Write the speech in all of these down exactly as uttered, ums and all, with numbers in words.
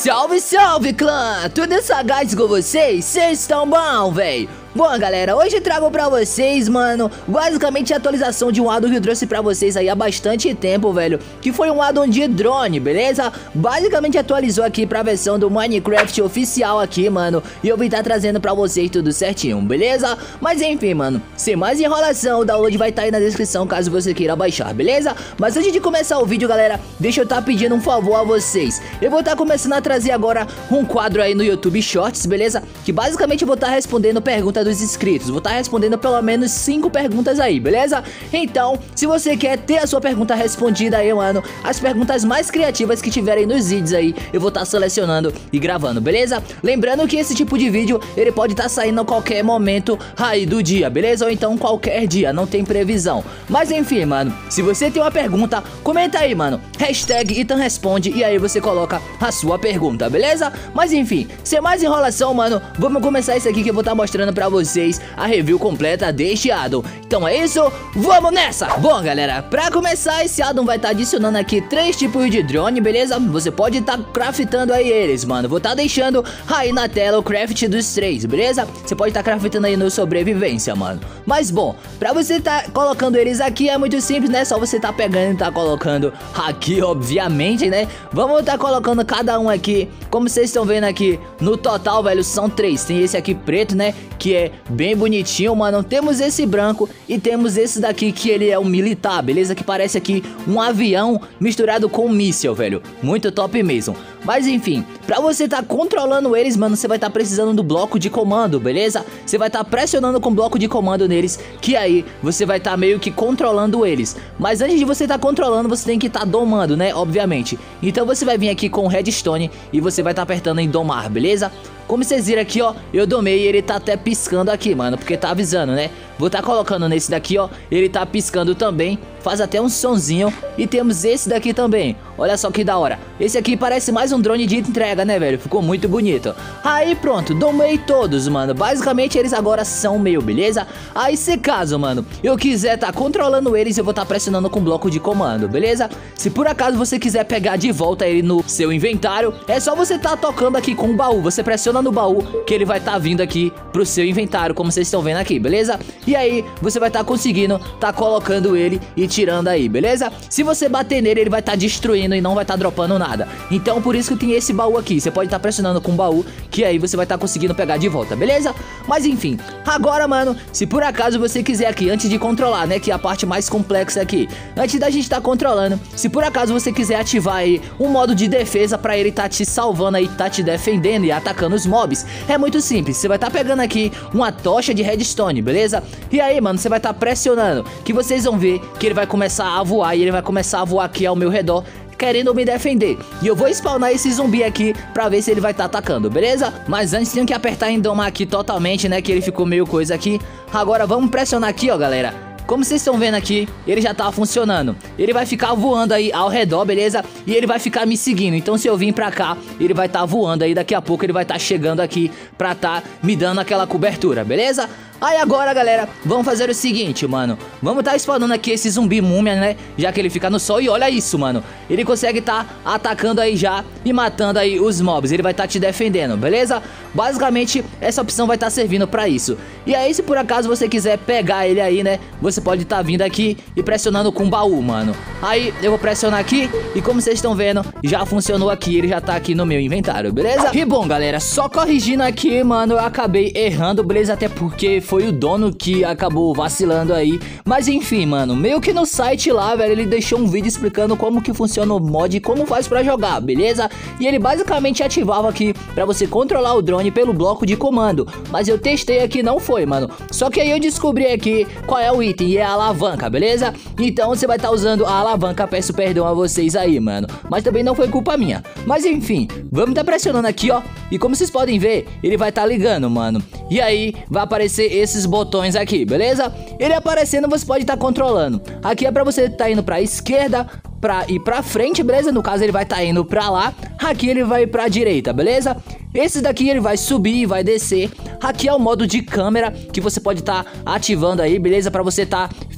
Salve, salve, clã! Tudo sagaz com vocês? Vocês estão bom, véi? Bom, galera, hoje trago pra vocês, mano, basicamente a atualização de um addon que eu trouxe pra vocês aí há bastante tempo, velho, que foi um addon de drone, beleza? Basicamente atualizou aqui pra versão do Minecraft oficial aqui, mano, e eu vim estar trazendo pra vocês tudo certinho, beleza? Mas enfim, mano, sem mais enrolação, o download vai estar aí na descrição caso você queira baixar, beleza? Mas antes de começar o vídeo, galera, deixa eu estar pedindo um favor a vocês. Eu vou estar começando a trazer agora um quadro aí no YouTube Shorts, beleza? Que basicamente eu vou estar respondendo perguntas dos inscritos. Vou estar respondendo pelo menos cinco perguntas aí, beleza? Então, se você quer ter a sua pergunta respondida aí, mano, as perguntas mais criativas que tiverem nos vídeos aí, eu vou estar selecionando e gravando, beleza? Lembrando que esse tipo de vídeo, ele pode estar saindo a qualquer momento aí do dia, beleza? Ou então qualquer dia, não tem previsão. Mas enfim, mano, se você tem uma pergunta, comenta aí, mano, hashtag Ethan Responde, e aí você coloca a sua pergunta, beleza? Mas enfim, sem mais enrolação, mano, vamos começar isso aqui que eu vou estar mostrando pra vocês a review completa deste addon. Então é isso, vamos nessa! Bom, galera, pra começar, esse addon vai estar adicionando aqui três tipos de drone, beleza? Você pode estar craftando aí eles, mano. Vou estar deixando aí na tela o craft dos três, beleza? Você pode estar craftando aí no sobrevivência, mano. Mas bom, pra você estar colocando eles aqui é muito simples, né? Só você tá pegando e tá colocando aqui, obviamente, né? Vamos estar colocando cada um aqui, como vocês estão vendo aqui, no total, velho, são três. Tem esse aqui preto, né? Que é bem bonitinho, mano. Temos esse branco e temos esse daqui que ele é um militar, beleza? Que parece aqui um avião misturado com um míssil, velho. Muito top mesmo. Mas enfim, pra você tá controlando eles, mano, você vai estar tá precisando do bloco de comando, beleza? Você vai estar tá pressionando com o bloco de comando neles, que aí você vai estar tá meio que controlando eles. Mas antes de você estar tá controlando, você tem que estar tá domando, né? Obviamente. Então você vai vir aqui com o redstone e você vai estar tá apertando em domar, beleza? Como vocês viram aqui, ó, eu domei e ele tá até piscando aqui, mano, porque tá avisando, né? Vou tá colocando nesse daqui, ó, ele tá piscando também, faz até um sonzinho. E temos esse daqui também, olha só que da hora. Esse aqui parece mais um drone de entrega, né, velho? Ficou muito bonito. Aí pronto, domei todos, mano. Basicamente eles agora são meu, beleza? Aí se caso, mano, eu quiser tá controlando eles, eu vou tá pressionando com bloco de comando, beleza? Se por acaso você quiser pegar de volta ele no seu inventário, é só você tá tocando aqui com o baú. Você pressiona no baú que ele vai tá vindo aqui pro seu inventário, como vocês estão vendo aqui, beleza? E aí você vai tá conseguindo tá colocando ele e tirando aí, beleza? Se você bater nele, ele vai tá destruindo e não vai tá dropando nada. Então por isso que tem esse baú aqui. Você pode tá pressionando com o baú, que aí você vai tá conseguindo pegar de volta, beleza? Mas enfim, agora, mano, se por acaso você quiser aqui, antes de controlar, né, que é a parte mais complexa aqui, antes da gente tá controlando, se por acaso você quiser ativar aí um modo de defesa pra ele tá te salvando aí, tá te defendendo e atacando os mobs, é muito simples. Você vai tá pegando aqui uma tocha de redstone, beleza? E aí, mano, você vai tá pressionando, que vocês vão ver que ele vai começar a voar, e ele vai começar a voar aqui ao meu redor, querendo me defender. E eu vou spawnar esse zumbi aqui pra ver se ele vai estar tá atacando, beleza? Mas antes tenho que apertar em domar aqui totalmente, né, que ele ficou meio coisa aqui. Agora vamos pressionar aqui, ó, galera. Como vocês estão vendo aqui, ele já tá funcionando. Ele vai ficar voando aí ao redor, beleza? E ele vai ficar me seguindo. Então se eu vim pra cá, ele vai tá voando aí. Daqui a pouco ele vai tá chegando aqui pra tá me dando aquela cobertura, beleza? Aí agora, galera, vamos fazer o seguinte, mano. Vamos tá spawnando aqui esse zumbi múmia, né? Já que ele fica no sol. E olha isso, mano. Ele consegue tá atacando aí já e matando aí os mobs. Ele vai tá te defendendo, beleza? Basicamente, essa opção vai tá servindo pra isso. E aí, se por acaso você quiser pegar ele aí, né? Você pode tá vindo aqui e pressionando com o baú, mano. Aí, eu vou pressionar aqui e como vocês estão vendo, já funcionou aqui. Ele já tá aqui no meu inventário, beleza? E bom, galera, só corrigindo aqui, mano, eu acabei errando, beleza? Até porque foi o dono que acabou vacilando aí. Mas enfim, mano, meio que no site lá, velho, ele deixou um vídeo explicando como que funciona o mod e como faz pra jogar, beleza? E ele basicamente ativava aqui pra você controlar o drone pelo bloco de comando. Mas eu testei aqui, não foi, mano. Só que aí eu descobri aqui qual é o item, e é a alavanca, beleza? Então você vai estar tá usando a alavanca, peço perdão a vocês aí, mano. Mas também não foi culpa minha. Mas enfim, vamos tá pressionando aqui, ó. E como vocês podem ver, ele vai tá ligando, mano. E aí vai aparecer esses botões aqui, beleza? Ele aparecendo, você pode estar controlando. Aqui é pra você estar indo pra esquerda, pra ir pra frente, beleza? No caso ele vai estar indo pra lá. Aqui ele vai pra direita, beleza? Esse daqui ele vai subir e vai descer. Aqui é o modo de câmera que você pode estar ativando aí, beleza? Pra você estar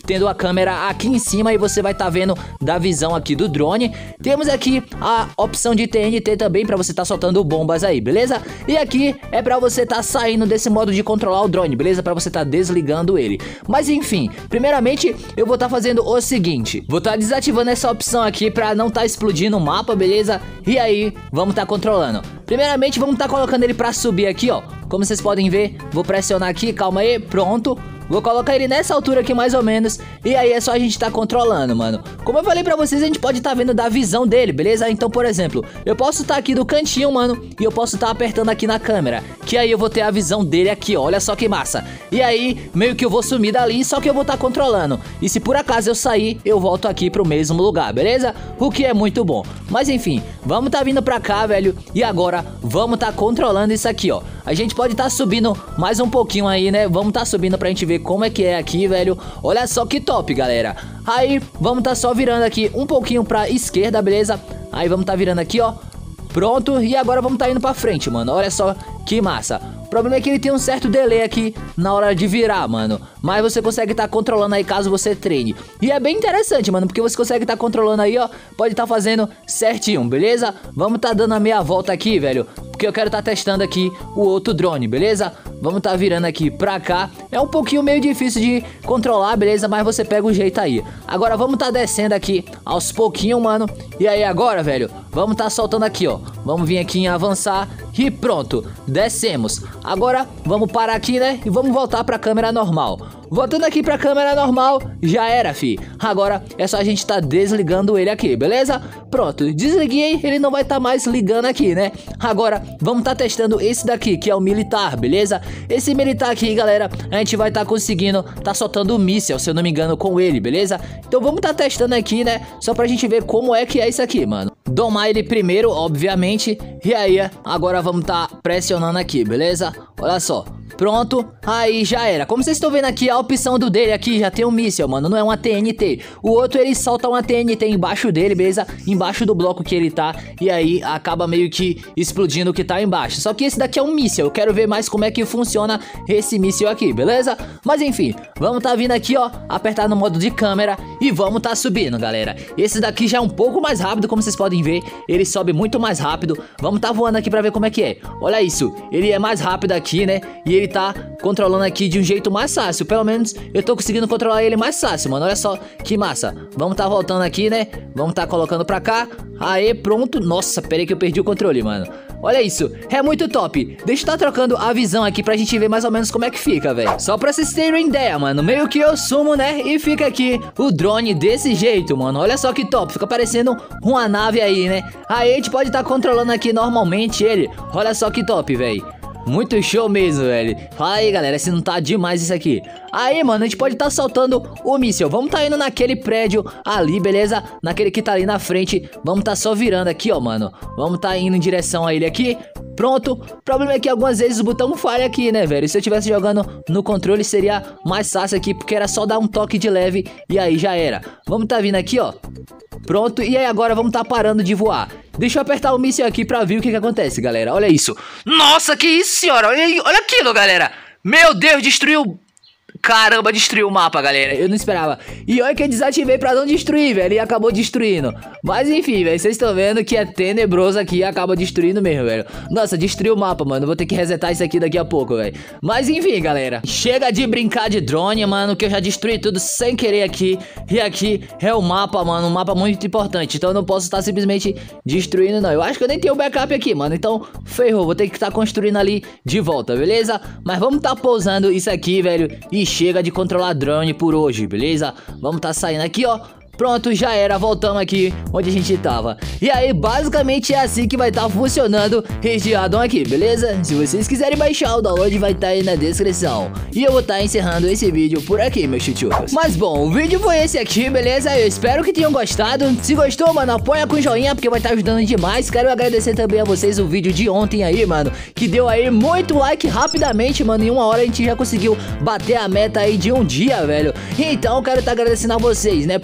tendo a câmera aqui em cima e você vai estar tá vendo da visão aqui do drone. Temos aqui a opção de T N T também para você estar tá soltando bombas aí, beleza? E aqui é para você estar tá saindo desse modo de controlar o drone, beleza? Para você estar tá desligando ele. Mas enfim, primeiramente eu vou estar tá fazendo o seguinte, vou estar tá desativando essa opção aqui para não estar tá explodindo o mapa, beleza? E aí, vamos estar tá controlando. Primeiramente, vamos estar tá colocando ele para subir aqui, ó. Como vocês podem ver, vou pressionar aqui, calma aí, pronto. Vou colocar ele nessa altura aqui mais ou menos. E aí é só a gente tá controlando, mano. Como eu falei pra vocês, a gente pode tá vendo da visão dele, beleza? Então, por exemplo, eu posso tá aqui do cantinho, mano, e eu posso tá apertando aqui na câmera, que aí eu vou ter a visão dele aqui, ó. Olha só que massa. E aí, meio que eu vou sumir dali, só que eu vou tá controlando. E se por acaso eu sair, eu volto aqui pro mesmo lugar, beleza? O que é muito bom. Mas enfim, vamos tá vindo pra cá, velho. E agora, vamos tá controlando isso aqui, ó. A gente pode tá subindo mais um pouquinho aí, né? Vamos tá subindo pra gente ver como é que é aqui, velho. Olha só que top, galera. Aí, vamos tá só virando aqui um pouquinho pra esquerda, beleza? Aí, vamos tá virando aqui, ó. Pronto, e agora vamos tá indo pra frente, mano. Olha só que massa. O problema é que ele tem um certo delay aqui na hora de virar, mano. Mas você consegue estar tá controlando aí caso você treine. E é bem interessante, mano, porque você consegue estar tá controlando aí, ó. Pode estar tá fazendo certinho, beleza? Vamos tá dando a meia volta aqui, velho, porque eu quero tá testando aqui o outro drone, beleza? Vamos tá virando aqui pra cá. É um pouquinho meio difícil de controlar, beleza? Mas você pega o jeito aí. Agora vamos tá descendo aqui aos pouquinho, mano. E aí agora, velho, vamos tá soltando aqui, ó. Vamos vir aqui em avançar e pronto, descemos. Agora vamos parar aqui, né? E vamos voltar pra câmera normal. Voltando aqui pra câmera normal, já era, fi. Agora é só a gente tá desligando ele aqui, beleza? Pronto, desliguei, ele não vai tá mais ligando aqui, né? Agora vamos tá testando esse daqui, que é o militar, beleza? Esse militar aqui, galera, a gente vai tá conseguindo tá soltando o míssil, se eu não me engano, com ele, beleza? Então vamos tá testando aqui, né? Só pra gente ver como é que é isso aqui, mano. Domar ele primeiro, obviamente. E aí, agora vamos tá pressionando aqui, beleza? Olha só. Pronto, aí já era. Como vocês estão vendo aqui, a opção do dele aqui já tem um míssil, mano, não é uma T N T. O outro ele solta uma T N T embaixo dele, beleza? Embaixo do bloco que ele tá. E aí acaba meio que explodindo o que tá embaixo. Só que esse daqui é um míssil, eu quero ver mais como é que funciona esse míssil aqui, beleza? Mas enfim, vamos tá vindo aqui, ó, apertar no modo de câmera e vamos tá subindo, galera. Esse daqui já é um pouco mais rápido, como vocês podem ver. Ele sobe muito mais rápido. Vamos tá voando aqui pra ver como é que é. Olha isso, ele é mais rápido aqui, né? E ele tá controlando aqui de um jeito mais fácil. Pelo menos eu tô conseguindo controlar ele mais fácil, mano. Olha só que massa. Vamos tá voltando aqui, né? Vamos tá colocando pra cá. Aê, pronto. Nossa, peraí que eu perdi o controle, mano. Olha isso, é muito top. Deixa eu tá trocando a visão aqui pra gente ver mais ou menos como é que fica, velho. Só pra vocês terem ideia, mano. Meio que eu sumo, né? E fica aqui o drone desse jeito, mano. Olha só que top, fica parecendo uma nave aí, né? Aí a gente pode tá controlando aqui normalmente ele. Olha só que top, velho. Muito show mesmo, velho. Fala aí, galera, se não tá demais isso aqui. Aí, mano, a gente pode tá soltando o míssil. Vamos tá indo naquele prédio ali, beleza? Naquele que tá ali na frente. Vamos tá só virando aqui, ó, mano. Vamos tá indo em direção a ele aqui. Pronto. O problema é que algumas vezes o botão falha aqui, né, velho? Se eu estivesse jogando no controle seria mais fácil aqui, porque era só dar um toque de leve e aí já era. Vamos tá vindo aqui, ó. Pronto, e aí agora vamos tá parando de voar. Deixa eu apertar o míssil aqui pra ver o que que acontece, galera. Olha isso. Nossa, que isso, senhora. Olha aí, olha aquilo, galera. Meu Deus, destruiu... Caramba, destruiu o mapa, galera. Eu não esperava. E olha que eu desativei pra não destruir, velho. E acabou destruindo. Mas enfim, velho. Vocês estão vendo que é tenebroso aqui e acaba destruindo mesmo, velho. Nossa, destruiu o mapa, mano. Vou ter que resetar isso aqui daqui a pouco, velho. Mas enfim, galera. Chega de brincar de drone, mano. Que eu já destruí tudo sem querer aqui. E aqui é o mapa, mano. Um mapa muito importante. Então eu não posso estar simplesmente destruindo, não. Eu acho que eu nem tenho backup aqui, mano. Então ferrou. Vou ter que estar construindo ali de volta, beleza? Mas vamos estar pousando isso aqui, velho. E chega de controlar drone por hoje, beleza? Vamos tá saindo aqui, ó. Pronto, já era, voltamos aqui onde a gente tava. E aí, basicamente é assim que vai estar tá funcionando este addon aqui, beleza? Se vocês quiserem baixar, o download vai estar tá aí na descrição. E eu vou estar tá encerrando esse vídeo por aqui, meus chuchucos. Mas bom, o vídeo foi esse aqui, beleza? Eu espero que tenham gostado. Se gostou, mano, apoia com joinha, porque vai estar tá ajudando demais. Quero agradecer também a vocês o vídeo de ontem aí, mano, que deu aí muito like rapidamente, mano. Em uma hora a gente já conseguiu bater a meta aí de um dia, velho. Então, quero estar tá agradecendo a vocês, né? Porque não é todo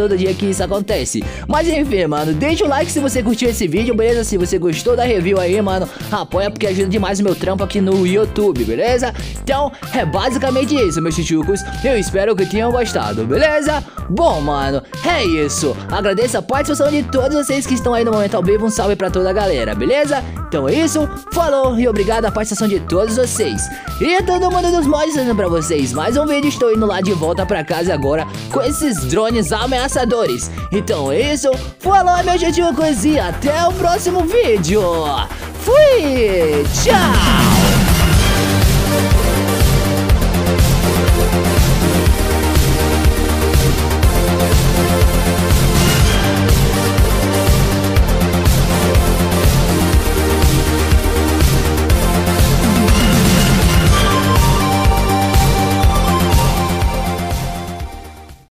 todo dia que isso acontece. Mas enfim, mano, deixa o like se você curtiu esse vídeo, beleza? Se você gostou da review aí, mano, apoia porque ajuda demais o meu trampo aqui no YouTube, beleza? Então, é basicamente isso, meus chuchucos. Eu espero que tenham gostado, beleza? Bom, mano, é isso. Agradeço a participação de todos vocês que estão aí no momento ao vivo. Um salve pra toda a galera, beleza? Então é isso, falou e obrigado à participação de todos vocês. E todo mundo dos mods trazendo pra vocês mais um vídeo. Estou indo lá de volta pra casa agora com esses drones ameaçadores. Então é isso, falou, meus chuchucos, e até o próximo vídeo. Fui, tchau.